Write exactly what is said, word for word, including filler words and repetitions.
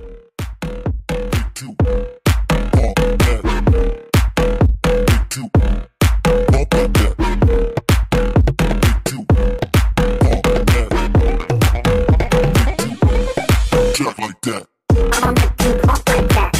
to bump that. To bump like that. To bump that. To jack like that. I want to bump like that.